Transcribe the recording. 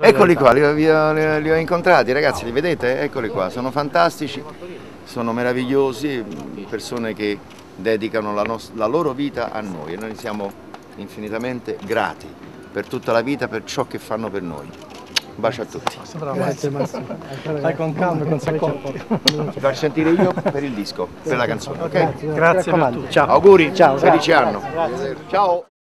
Eccoli qua, li ho incontrati, ragazzi, li vedete? Eccoli qua, sono fantastici, sono meravigliosi, persone che dedicano la loro vita a noi e noi siamo infinitamente grati per tutta la vita, per ciò che fanno per noi. Un bacio a tutti. Grazie Massimo. Dai con calma e con sacconti. Ti faccio sentire io per il disco, per la canzone, ok? Grazie per tutto. Ciao. Auguri, ciao, felice anno. Ciao.